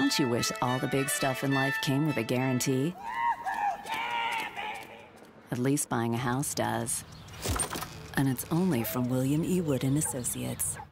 Don't you wish all the big stuff in life came with a guarantee? At least buying a house does. And it's only from William E. Wood & Associates.